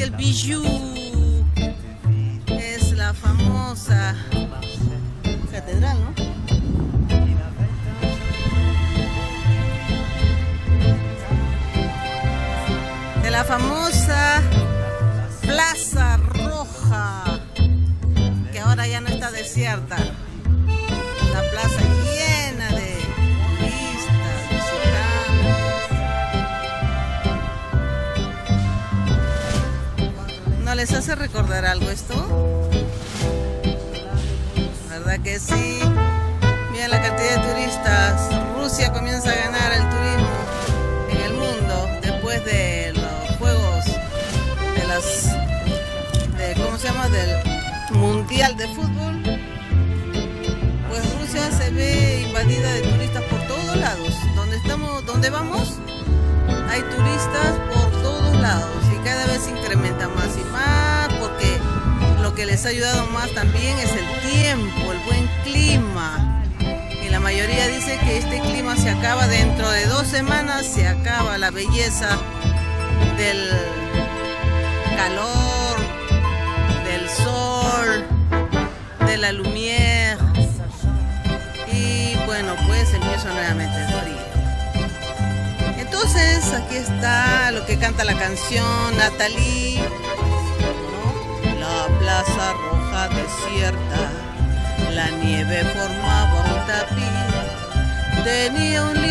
el Bijou. Es la famosa catedral, ¿no? De la famosa Plaza Roja, que ahora ya no está desierta. La plaza llena de turistas, visitantes. ¿No les hace recordar algo esto? ¿Verdad que sí? Mira la cantidad de turistas. Rusia comienza a ganar el turismo en el mundo después de los juegos ¿cómo se llama? Del Mundial de Fútbol. Pues Rusia se ve invadida de turistas por todos lados. Donde vamos, hay turistas por todos lados y cada vez se incrementa más y más, porque lo que les ha ayudado más también es el tiempo, el buen clima. Y la mayoría dice que este clima se acaba dentro de 2 semanas, se acaba la belleza del calor, del sol, de la lumière. Y bueno, pues empieza nuevamente el frío. Entonces aquí está lo que canta la canción Nathalie, ¿no? La Plaza Roja desierta, la nieve formaba un tapiz, tenía un